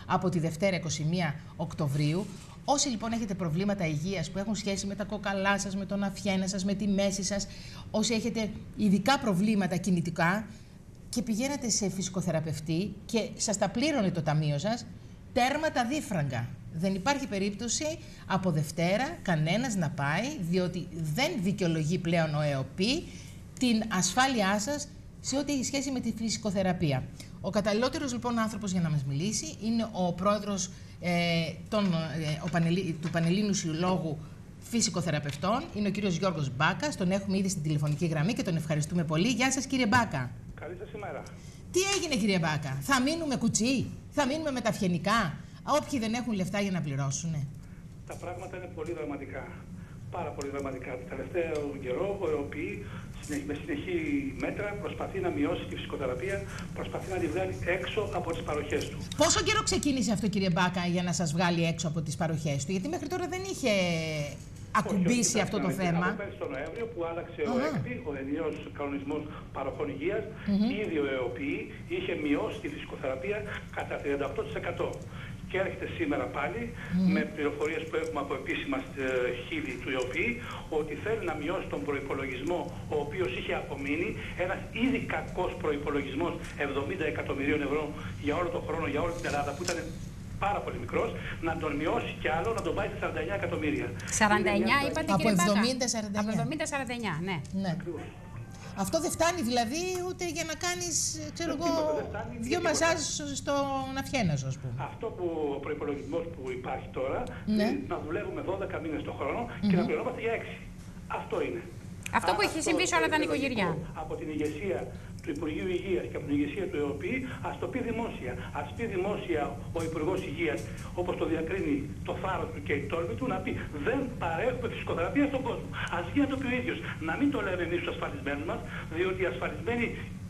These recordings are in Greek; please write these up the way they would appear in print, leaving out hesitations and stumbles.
από τη Δευτέρα 21 Οκτωβρίου. Όσοι λοιπόν έχετε προβλήματα υγείας που έχουν σχέση με τα κόκαλά σας, με τον αφιένα σας, με τη μέση σας, όσοι έχετε ειδικά προβλήματα κινητικά και πηγαίνετε σε φυσικοθεραπευτή και σας τα πλήρωνε το ταμείο σας, τέρμα τα δίφραγκα. Δεν υπάρχει περίπτωση από Δευτέρα κανένας να πάει, διότι δεν δικαιολογεί πλέον ο ΕΟΠΗ την ασφάλειά σας σε ό,τι έχει σχέση με τη φυσικοθεραπεία. Ο καταλληλότερος λοιπόν άνθρωπος για να μας μιλήσει είναι ο πρόεδρος του Πανελλήνιου Συλλόγου Φυσικοθεραπευτών, είναι ο κύριος Γιώργος Μπάκας. Τον έχουμε ήδη στην τηλεφωνική γραμμή και τον ευχαριστούμε πολύ. Γεια σας κύριε Μπάκα. Καλή σας ημέρα. Τι έγινε κύριε Μπάκα, θα μείνουμε κουτσί, θα μείνουμε με τα φιενικά, όποιοι δεν έχουν λεφτά για να πληρώσουνε? Τα πράγματα είναι πολύ δραματικά. Πάρα πολύ δραματικά. Το τελευταίο καιρό ο ΕΟΠΗ με συνεχή μέτρα προσπαθεί να μειώσει τη φυσικοθεραπεία, προσπαθεί να τη βγάλει έξω από τις παροχές του. Πόσο καιρό ξεκίνησε αυτό κύριε Μπάκα για να σας βγάλει έξω από τις παροχές του? Γιατί μέχρι τώρα δεν είχε ακουμπήσει αυτό το θέμα. Από πέρσι τον Νοέμβριο που άλλαξε ο ΕΚΤΗ, ο ενιαίος κανονισμός παροχών υγείας, ήδη ο ΕΟΠΗ είχε μειώσει τη φυσικοθεραπεία κατά 38%. Και έρχεται σήμερα πάλι με πληροφορίες που έχουμε από επίσημα χείλη του ΕΟΠΗ ότι θέλει να μειώσει τον προϋπολογισμό ο οποίος είχε απομείνει, ένας ήδη κακός προϋπολογισμός 70 εκατομμυρίων ευρώ για όλο τον χρόνο, για όλη την Ελλάδα που ήταν πάρα πολύ μικρός, να τον μειώσει κι άλλο, να τον πάει σε 49 εκατομμύρια. 49 είπατε κύριε Μπάκα? Από 70-49. Από 70-49, ναι. Ακριβώς. Αυτό δεν φτάνει δηλαδή ούτε για να κάνεις, ξέρω εγώ, δύο μασάζ στον αφιένα σου, ας πούμε. Αυτό που ο προϋπολογισμός που υπάρχει τώρα, να δουλεύουμε 12 μήνες το χρόνο και να πληρωνόμαστε για 6. Αυτό είναι. Αυτό που έχει συμβεί σε όλα τα νοικοκυριά. Από την ηγεσία του Υπουργείου Υγείας και από την ηγεσία του ΕΟΠΗ, ας το πει δημόσια. Ας πει δημόσια ο Υπουργός Υγείας, όπως το διακρίνει το θάρρος του και η τόλμη του, να πει δεν παρέχουμε φυσικοθεραπεία στον κόσμο. Ας βγει να το πει ο ίδιος. Να μην το λέμε εμείς τους ασφαλισμένους μας, διότι οι ασφαλισμένοι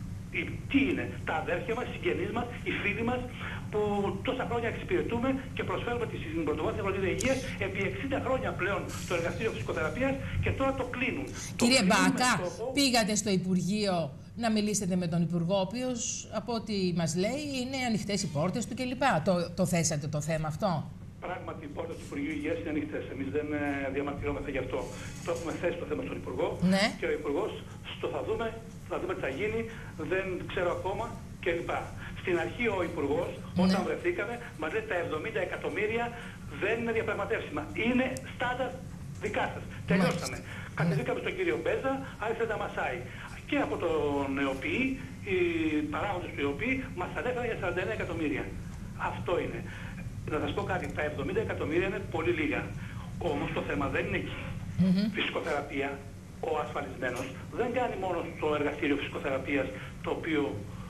τι είναι? Τα αδέρφια μας, οι συγγενείς μας, οι φίλοι μας, που τόσα χρόνια εξυπηρετούμε και προσφέρουμε τη πρωτοβάθμια φροντίδα υγείας επί 60 χρόνια πλέον στο εργαστήριο φυσικοθεραπείας και τώρα το κλείνουν. Κύριε Μπάκα, πήγατε στο Υπουργείο να μιλήσετε με τον Υπουργό, ο οποίος από ό,τι μας λέει είναι ανοιχτές οι πόρτες του κλπ. Το θέσατε το θέμα αυτό? Πράγματι, οι πόρτες του Υπουργείου Υγείας είναι ανοιχτές. Εμείς δεν διαμαρτυρόμαστε γι' αυτό. Το έχουμε θέσει το θέμα στον Υπουργό και ο Υπουργός θα δούμε τι θα γίνει, δεν ξέρω ακόμα κλπ. Στην αρχή ο Υπουργός, όταν βρεθήκαμε, μας λέει τα 70 εκατομμύρια δεν είναι διαπραγματεύσιμα. Είναι στάνταρ δικά σας. Τελειώσαμε. Κατεβήκαμε στον κύριο Μπέζα, άρχισε να μασάει. Και από τον ΕΟΠΗ, οι παράγοντες του ΕΟΠΗ μας ανέφεραν για 41 εκατομμύρια. Αυτό είναι. Να σας πω κάτι, τα 70 εκατομμύρια είναι πολύ λίγα. Όμως το θέμα δεν είναι εκεί. Φυσικοθεραπεία, ο ασφαλισμένος δεν κάνει μόνο στο εργαστήριο φυσικοθεραπείας το οποίο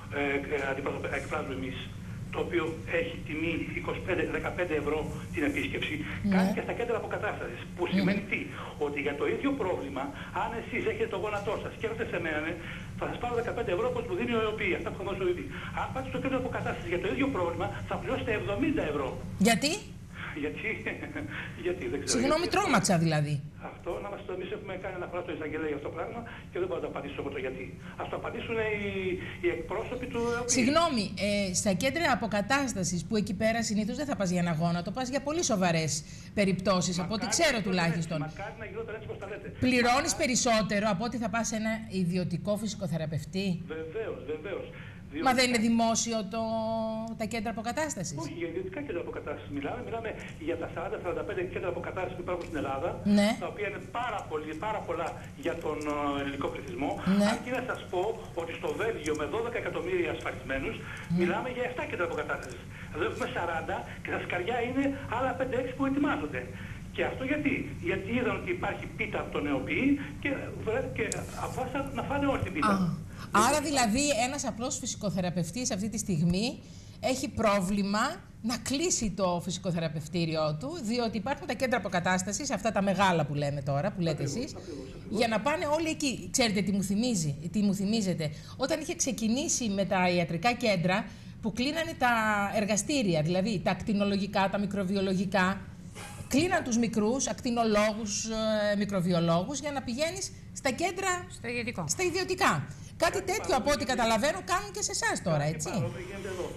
εκφράζουμε εμείς, το οποίο έχει τιμή 15 ευρώ την επίσκεψη, κάνει και στα κέντρα αποκατάστασης. Που σημαίνει τι? Ότι για το ίδιο πρόβλημα, αν εσείς έχετε το γόνατό σας και έρθετε σε μένα, θα σας πάρω 15 ευρώ όπως μου δίνει ο ΕΟΠΗ, αυτά που θα δώσει ο ΕΟΠΗ. Αν πάτε στο κέντρο αποκατάστασης για το ίδιο πρόβλημα, θα πληρώσετε 70 ευρώ. Γιατί? Γιατί δεν ξέρω. Συγγνώμη, τρόμαξα δηλαδή. Αυτό να μας το εμείς έχουμε κάνει αναφορά στο εισαγγελέα για αυτό το πράγμα και δεν μπορώ να το απαντήσω εγώ το γιατί. Ας το απαντήσουν οι εκπρόσωποι του ΕΟΠΗ. Συγγνώμη, στα κέντρα αποκατάστασης που εκεί πέρα συνήθως δεν θα πας για ένα γόνατο, πας για πολύ σοβαρές περιπτώσεις, από ό,τι ξέρω τουλάχιστον. Μακάρι να γινόταν έτσι όπως τα λέτε. Πληρώνεις περισσότερο από ό,τι θα πας σε ένα ιδιωτικό φυσικοθεραπευτή? Βεβαίως. Μα δεν είναι δημόσιο τα κέντρα αποκατάστασης? Όχι, για ιδιωτικά κέντρα αποκατάστασης μιλάμε για τα 40-45 κέντρα αποκατάστασης που υπάρχουν στην Ελλάδα, τα οποία είναι πάρα πολλά για τον ελληνικό πληθυσμό. Αρκεί να σας πω ότι στο Βέλγιο με 12 εκατομμύρια ασφαλισμένους μιλάμε για 7 κέντρα αποκατάστασης. Εδώ έχουμε 40 και στα σκαριά είναι άλλα 5-6 που ετοιμάζονται. Και αυτό γιατί? Γιατί είδαν ότι υπάρχει πίτα από τον ΕΟΠΗ και αποφάσισαν να φάνε όλη την πίτα. Άρα δηλαδή ένας απλός φυσικοθεραπευτής αυτή τη στιγμή έχει πρόβλημα να κλείσει το φυσικοθεραπευτήριό του, διότι υπάρχουν τα κέντρα αποκατάστασης, αυτά τα μεγάλα που λέμε τώρα, που λέτε εσείς, για να πάνε όλοι εκεί. Ξέρετε τι μου θυμίζετε? Όταν είχε ξεκινήσει με τα ιατρικά κέντρα που κλείνανε τα εργαστήρια, δηλαδή τα ακτινολογικά, τα μικροβιολογικά, κλείναν τους μικρούς ακτινολόγους, μικροβιολόγους για να πηγαίνεις στα κέντρα, στα ιδιωτικά. Κάτι τέτοιο από ό,τι καταλαβαίνω κάνουν και σε εσάς τώρα, έτσι? Οι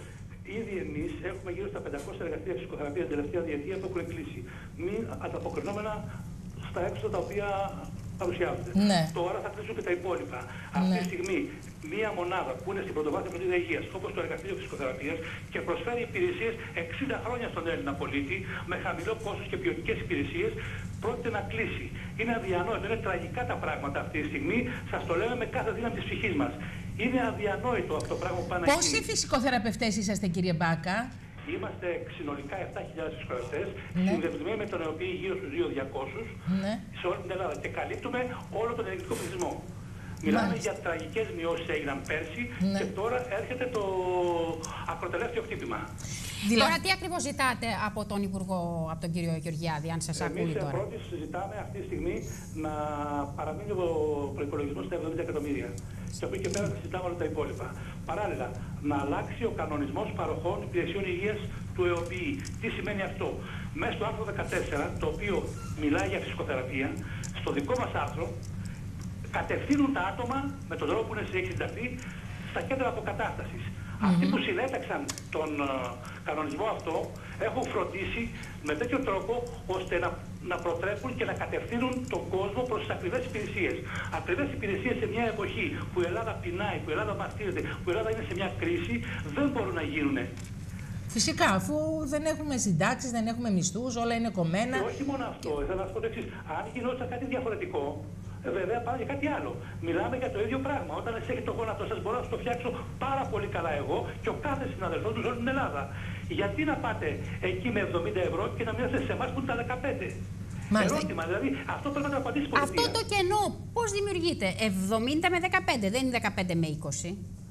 Ήδη εμείς έχουμε γύρω στα 500 εργαστήρια ψυχοθεραπείας την τελευταία διετία που έχουν κλείσει. Μην ανταποκρινόμενα στα έξοδα τα οποία παρουσιάζονται. Ναι. Τώρα θα κλείσουν και τα υπόλοιπα. Αυτή τη στιγμή, μία μονάδα που είναι στην πρωτοβάθμια φροντίδα υγείας, όπως το εργαστήριο ψυχοθεραπείας, και προσφέρει υπηρεσίες 60 χρόνια στον Έλληνα πολίτη, με χαμηλό κόστος και ποιοτικές υπηρεσίες, πρόκειται να κλείσει. Είναι αδιανόητο, είναι τραγικά τα πράγματα αυτή τη στιγμή. Σας το λέμε με κάθε δύναμη της ψυχής μας. Είναι αδιανόητο αυτό το πράγμα που πάνε να γίνει. Πόσοι φυσικοθεραπευτές είσαστε, κύριε Μπάκα? Είμαστε συνολικά 7.000 φυσικοθεραπευτές, συνδεδεμένοι με τον ΕΟΠΗ γύρω στους 2.200 σε όλη την Ελλάδα και καλύπτουμε όλο τον ελληνικό πληθυσμό. Μιλάμε για τραγικές μειώσεις που έγιναν πέρσι και τώρα έρχεται το ακροτελεύτιο χτύπημα. Τώρα τι ακριβώς ζητάτε από τον Υπουργό, από τον κύριο Γεωργιάδη, αν σας ακούει τώρα? Εμείς πρώτης ζητάμε αυτή τη στιγμή να παραμείνει ο προϋπολογισμός στα 70 εκατομμύρια. Και από εκεί και πέρα θα συζητάμε όλα τα υπόλοιπα. Παράλληλα, να αλλάξει ο κανονισμός παροχών υπηρεσιών υγείας του ΕΟΠΗ. Τι σημαίνει αυτό? Μέσα στο άρθρο 14, το οποίο μιλάει για φυσικοθεραπεία, στο δικό μας άρθρο, κατευθύνουν τα άτομα με τον τρόπο που έχει συνταχθεί στα κέντρα αποκατάστασης. Αυτοί που συνέταξαν τον κανονισμό αυτό έχουν φροντίσει με τέτοιο τρόπο ώστε να προτρέπουν και να κατευθύνουν τον κόσμο προς τις ακριβές υπηρεσίες. Ακριβές υπηρεσίες σε μια εποχή που η Ελλάδα πεινάει, που η Ελλάδα μαστίζεται, που η Ελλάδα είναι σε μια κρίση, δεν μπορούν να γίνουν. Φυσικά, αφού δεν έχουμε συντάξεις, δεν έχουμε μισθούς, όλα είναι κομμένα. Και όχι μόνο αυτό, θέλω να σας πω το εξής. Αν γινόταν κάτι διαφορετικό, βέβαια πάμε για κάτι άλλο. Μιλάμε για το ίδιο πράγμα. Όταν εσύ έχετε το γόνατο σας, μπορώ να σας το φτιάξω πάρα πολύ καλά εγώ και ο κάθε συναδελφός του σε όλη την Ελλάδα. Γιατί να πάτε εκεί με 70 ευρώ και να μοιάζετε σε εμάς που είναι τα 15? Ερώτημα, δηλαδή αυτό πρέπει να το απαντήσει η πολιτεία. Αυτό το κενό πώς δημιουργείται? 70 με 15, δεν είναι 15 με 20.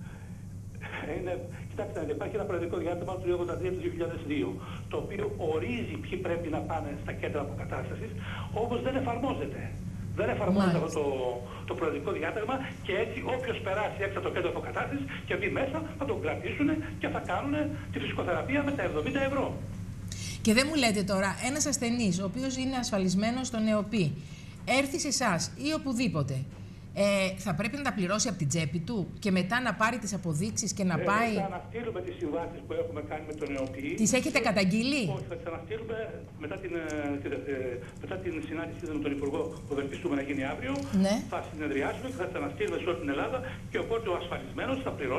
Κοιτάξτε, υπάρχει ένα προεδρικό διάταγμα του 1983 του 2002, το οποίο ορίζει ποιοι πρέπει να πάνε στα κέντρα αποκατάστασης, όμως δεν εφαρμόζεται. Δεν εφαρμόζεται αυτό το προεδρικό διάταγμα και έτσι όποιος περάσει έξω από το κέντρο αποκατάστασης και μπει μέσα θα τον κρατήσουν και θα κάνουν τη φυσικοθεραπεία με τα 70 ευρώ. Και δεν μου λέτε τώρα, ένας ασθενής ο οποίος είναι ασφαλισμένος στον ΕΟΠΗ, έρθει σε εσάς ή οπουδήποτε, θα πρέπει να τα πληρώσει από την τσέπη του και μετά να πάρει τις αποδείξεις και να πάει. Θα αναστείλουμε τις συμβάσεις που έχουμε κάνει με τον ΕΟΠΗ. Τις έχετε καταγγείλει? Όχι, θα τις αναστείλουμε μετά την συνάντησή με τον Υπουργό που ευελπιστούμε να γίνει αύριο. Ναι. Θα συνεδριάσουμε και θα τις αναστείλουμε σε όλη την Ελλάδα και οπότε ο ασφαλισμένος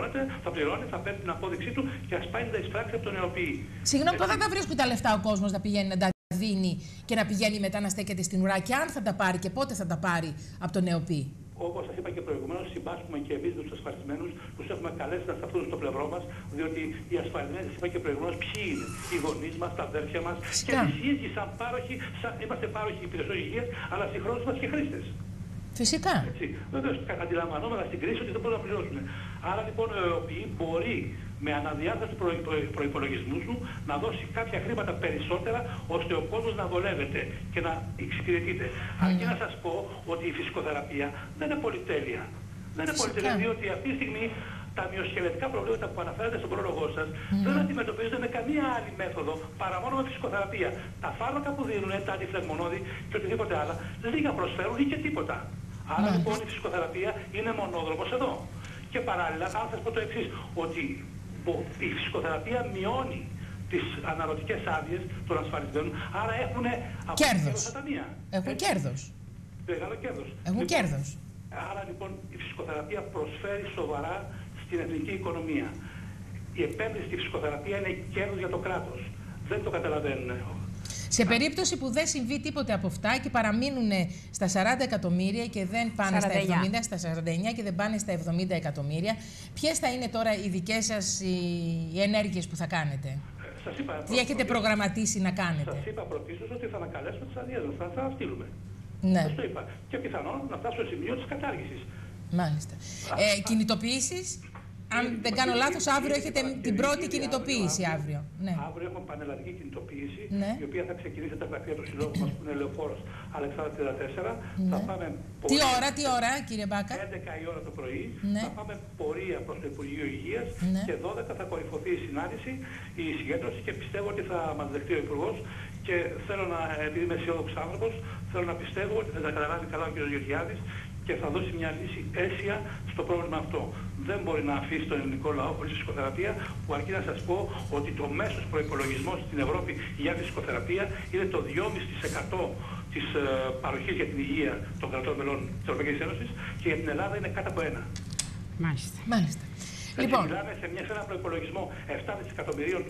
θα πληρώνει, θα παίρνει την απόδειξή του και ας πάει να τα εισπράξει από τον ΕΟΠΗ. Συγγνώμη, πού θα τα βρίσκουν τα λεφτά ο κόσμος να πηγαίνει να τα δίνει και να πηγαίνει μετά να στέκεται στην ουρά, και αν θα τα πάρει και πότε θα τα πάρει από τον ΕΟΠΗ? Όπως σας είπα και προηγουμένως, συμπάσχουμε και εμείς τους ασφαλισμένους, τους έχουμε καλέσει να σταθούν στο πλευρό μας, διότι οι ασφαλισμένοι, σας είπα και προηγουμένως, ποιοι είναι? Οι γονείς μας, τα αδέρφια μας και εμείς οι ίδιοι σαν πάροχοι, είμαστε πάροχοι υπηρεσιών υγείας, αλλά συγχρόνως είμαστε και χρήστες. Φυσικά. Βέβαιως, αντιλαμβανόμαστε στην κρίση ότι δεν μπορούν να πληρώσουν. Άρα λοιπόν ο ΕΟΠΗ μπορεί με αναδιάσταση του προϋπολογισμού σου να δώσει κάποια χρήματα περισσότερα ώστε ο κόσμος να βολεύεται και να εξυπηρετείται. Αρκεί να σας πω ότι η φυσικοθεραπεία δεν είναι πολυτέλεια. Δεν είναι πολυτέλεια, διότι αυτή τη στιγμή τα μυοσχελετικά προβλήματα που αναφέρετε στον πρόλογό σας δεν αντιμετωπίζονται με καμία άλλη μέθοδο παρά μόνο με φυσικοθεραπεία. Τα φάρμακα που δίνουν, τα αντιφλεγμονώδη και οτιδήποτε άλλα, λίγα προσφέρουν ή και τίποτα. Άρα λοιπόν η φυσικοθεραπεία είναι μονόδρομος εδώ. Και παράλληλα, αν σας πω το εξής, ότι η φυσικοθεραπεία μειώνει τις αναρωτικές άδειες των ασφαλισμένων, άρα έχουν κέρδος. Έχουν κέρδος. Μεγάλο κέρδος. Έχουν κέρδος. Άρα λοιπόν η φυσικοθεραπεία προσφέρει σοβαρά στην εθνική οικονομία. Η επένδυση στη φυσικοθεραπεία είναι κέρδος για το κράτος. Δεν το καταλαβαίνουν. Σε περίπτωση που δεν συμβεί τίποτε από αυτά και παραμείνουν στα 40 εκατομμύρια και δεν πάνε 49. Στα 49 και δεν πάνε στα 70 εκατομμύρια, ποιες θα είναι τώρα οι δικές σας οι ενέργειες που θα κάνετε? Τι έχετε προγραμματίσει να κάνετε? Σας είπα πρωτίστως ότι θα ανακαλέσουμε τις αδειές μας, θα στείλουμε. Ναι. Σας το είπα. Και πιθανόν να φτάσω στο σημείο της κατάργησης. Μάλιστα. Κινητοποιήσεις? Αν δεν κάνω λάθος, αύριο έχετε την πρώτη κινητοποίηση. Αύριο έχουμε πανελλαδική κινητοποίηση, η οποία θα ξεκινήσει τα γραφεία του συλλόγου μας που είναι Λεωφόρος Αλεξάνδρα 34. Θα πάμε τι ώρα, κύριε Μπάκα? 11 η ώρα το πρωί. Θα πάμε πορεία προς το Υπουργείο Υγείας και 12 θα κορυφωθεί η συνάντηση, η συγκέντρωση και πιστεύω ότι θα μας δεχτεί ο Υπουργός. Και θέλω να, επειδή είμαι αισιόδοξος άνθρωπος, θέλω να πιστεύω ότι θα τα καταλάβει καλά ο κ. Γεωργιάδης και θα δώσει μια λύση αίσια στο πρόβλημα αυτό. Δεν μπορεί να αφήσει τον ελληνικό λαό χωρίς φυσικοθεραπεία, που αρκεί να σας πω ότι το μέσος προϋπολογισμός στην Ευρώπη για φυσικοθεραπεία είναι το 2,5% της παροχής για την υγεία των κρατών μελών της Ευρωπαϊκής Ένωσης και για την Ελλάδα είναι κάτω από 1. Μάλιστα. Λοιπόν, μιλάμε σε ένα προϋπολογισμό 7 δισεκατομμυρίων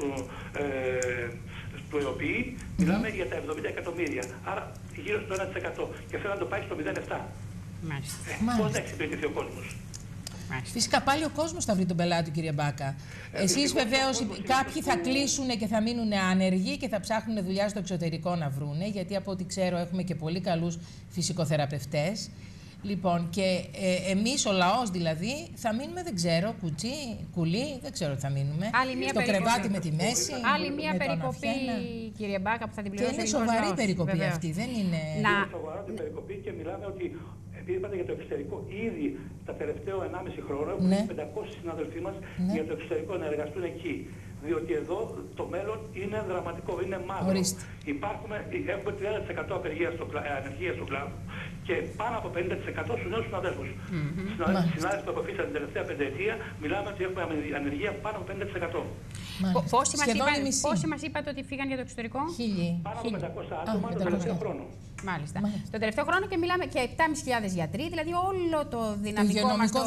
του ΕΟΠΗ, μιλάμε για τα 70 εκατομμύρια. Άρα γύρω στο 1% και θέλω να το πάει στο 0,7. Πώς θα εξυπηρετηθεί ο κόσμος? Φυσικά πάλι ο κόσμος θα βρει τον πελάτη του, κύριε Μπάκα. Εσείς βεβαίως κάποιοι θα κλείσουν και θα μείνουν άνεργοι και θα ψάχνουν δουλειά στο εξωτερικό να βρούνε, γιατί από ό,τι ξέρω έχουμε και πολύ καλούς φυσικοθεραπευτές. Λοιπόν, και εμείς ο λαός δηλαδή θα μείνουμε, δεν ξέρω, κουλί, δεν ξέρω τι θα μείνουμε. Στο κρεβάτι με τη μέση. Άλλη μία περικοπή, κύριε Μπάκα, που θα την πληρώσει. Και είναι σοβαρή περικοπή αυτή, δεν είναι. Είναι σοβαρή περικοπή και μιλάμε ότι. Επειδή είπατε για το εξωτερικό, ήδη τα τελευταία 1,5 χρόνια έχουν 500 συναδελφοί μας για το εξωτερικό να εργαστούν εκεί. Διότι εδώ το μέλλον είναι δραματικό, είναι μαύρο. Έχουμε 30% ανεργία στον κλάδο και πάνω από 50% στους νέους συναδέλφους. Συνάδελφοι που αποφύσαν την τελευταία πενταετία, μιλάμε ότι έχουμε ανεργία πάνω από 50%. Πόσοι μας είπατε ότι φύγαν για το εξωτερικό? Πάνω από 500 άτομα τον τελευταίο χρόνο. Μάλιστα. Τον τελευταίο χρόνο και μιλάμε και 7.500 γιατροί, δηλαδή όλο το δυναμικό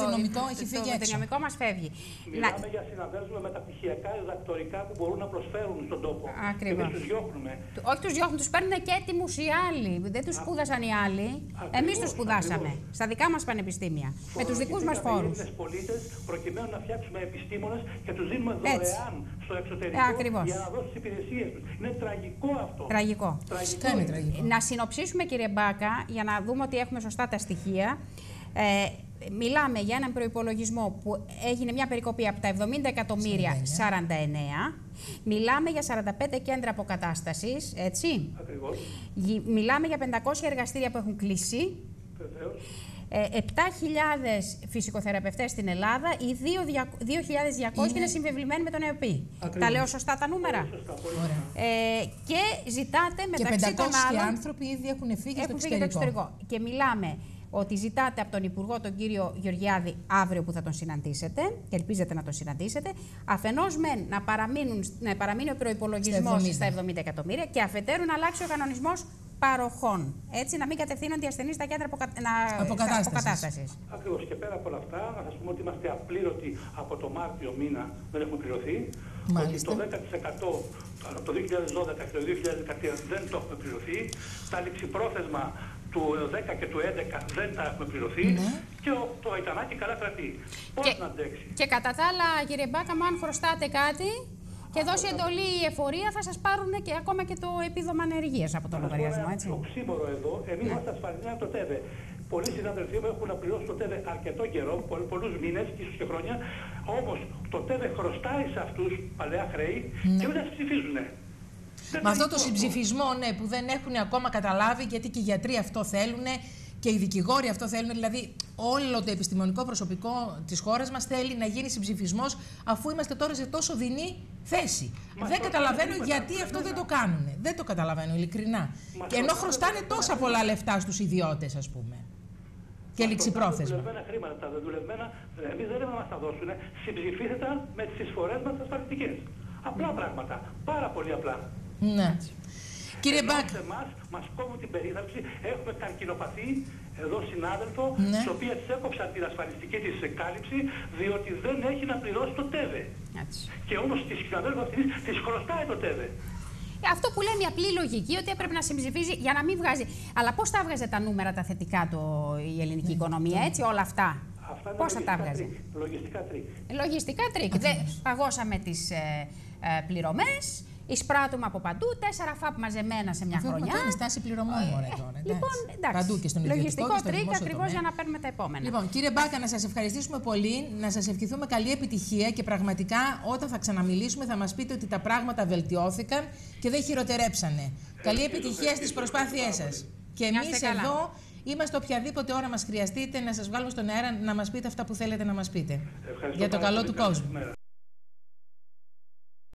μας φεύγει. Μιλάμε για συναδέλφους με μεταπτυχιακά διδακτορικά που μπορούν να προσφέρουν στον τόπο. Ακριβώς. Και τους διώχνουμε. Όχι τους διώχνουν, τους παίρνουν και έτοιμους οι άλλοι. Δεν τους σπούδασαν οι άλλοι. Εμείς τους σπουδάσαμε. Στα δικά μας πανεπιστήμια. Με τους δικούς μας φόρους. Πολίτες, προκειμένου να φτιάξουμε επιστήμονες και τους δίνουμε δωρεάν στο εξωτερικό για να δώσουν τις υπηρεσίες τους. Είναι τραγικό αυτό. Τραγικό. Να συνοψίσουμε, κύριε Μπάκα, για να δούμε ότι έχουμε σωστά τα στοιχεία. Μιλάμε για έναν προϋπολογισμό που έγινε μια περικοπή από τα 70 εκατομμύρια 49. Μιλάμε για 45 κέντρα αποκατάστασης, έτσι. Ακριβώς. Μιλάμε για 500 εργαστήρια που έχουν κλείσει. Βεβαίως. 7.000 φυσικοθεραπευτές στην Ελλάδα, οι 2.200 είναι συμβεβλημένοι με τον ΕΟΠΗ. Τα λέω σωστά τα νούμερα? Και ζητάτε μεταξύ των άλλων... Και 500 άνθρωποι ήδη έχουν φύγει στο εξωτερικό. Και μιλάμε ότι ζητάτε από τον Υπουργό, τον κύριο Γεωργιάδη, αύριο που θα τον συναντήσετε, και ελπίζετε να τον συναντήσετε, αφενός να παραμείνει ο προϋπολογισμός στα 70 εκατομμύρια και αφετέρου να αλλάξει ο κανονισμός παροχών. Έτσι, να μην κατευθύνονται οι ασθενείς στα κέντρα αποκατάστασης. Ακριβώς. Και πέρα από όλα αυτά, να σας πούμε ότι είμαστε απλήρωτοι από το Μάρτιο μήνα, δεν έχουμε πληρωθεί. Ότι το 10% από το 2012 και το 2013 δεν το έχουμε πληρωθεί. Τα ληξιπρόθεσμα του 10 και του 11 δεν τα έχουμε πληρωθεί. Και το Αϊτανάκι καλά κρατεί. Πώς να αντέξει? Και κατά τα άλλα, κύριε Μπάκα, αν χρωστάτε κάτι και δώσει εντολή η εφορία, θα σας πάρουν και ακόμα και το επίδομα ανεργίας από το λογαριασμό, έτσι. Το ξύμορο εδώ, εμείς είμαστε ασφαλισμένοι από το ΤΕΒΕ. Πολλοί συναδελφοί μου έχουν να πληρώσουν το ΤΕΒΕ αρκετό καιρό, πολλούς μήνες και ίσως και χρόνια. Όμως το ΤΕΒΕ χρωστάει σε αυτούς παλαιά χρέη και δεν τα ψηφίζουν. Με αυτό το συμψηφισμό, που δεν έχουν ακόμα καταλάβει, γιατί και οι γιατροί αυτό θέλουν και οι δικηγόροι αυτό θέλουν, δηλαδή όλο το επιστημονικό προσωπικό της χώρας μας θέλει να γίνει συμψηφισμός, αφού είμαστε τώρα σε τόσο δεινή θέση. Δεν καταλαβαίνω γιατί αυτό δεν το κάνουν. Δεν το καταλαβαίνω, ειλικρινά. Και ενώ χρωστάνε τόσα πολλά λεφτά στους ιδιώτες, ας πούμε. Και ληξιπρόθεσμα. Τα δουλευμένα χρήματα, τα δουλευμένα, εμείς δεν να μας τα δώσουν. Συμψηφίθηκαν με τις εισφορές μας ασφαλιστικές. Απλά πράγματα. Πάρα πολύ απλά. Ναι. Κύριε Μπάκ. Εμάς μας κόβουν την περίθαλψη. Έχουμε καρκινοπαθή, εδώ συνάδελφο, η οποία της έκοψαν την ασφαλιστική της κάλυψη, διότι δεν έχει να πληρώσει το ΤΕΒΕ. Και όμως τη συναδέλφου αυτής της χρωστάει το ΤΕΒΕ. Αυτό που λέει μια απλή λογική, ότι έπρεπε να συμψηφίζει για να μην βγάζει. Αλλά πώς θα έβγαζε τα νούμερα τα θετικά η ελληνική οικονομία, έτσι, όλα αυτά? Πώς θα τα έβγαζε? Λογιστικά τρίκ. Λογιστικά τρίκ. Παγώσαμε τις πληρωμές. Εισπράττουμε από παντού 4 ΦΑΠ μαζεμένα σε μια χρονιά. Έχουμε κάνει στάση πληρωμών τώρα. Λοιπόν, εντάξει. Παντού και στον λογιστικό τρίκ ακριβώς για να παίρνουμε τα επόμενα. Λοιπόν, κύριε Μπάκα, να σας ευχαριστήσουμε πολύ, να σας ευχηθούμε καλή επιτυχία και πραγματικά όταν θα ξαναμιλήσουμε θα μας πείτε ότι τα πράγματα βελτιώθηκαν και δεν χειροτερέψανε. Καλή επιτυχία στις προσπάθειές σας. Και εμείς εδώ είμαστε οποιαδήποτε ώρα μας χρειαστείτε να σας βγάλουμε στον αέρα να μας πείτε αυτά που θέλετε να μας πείτε. Για το καλό του κόσμου.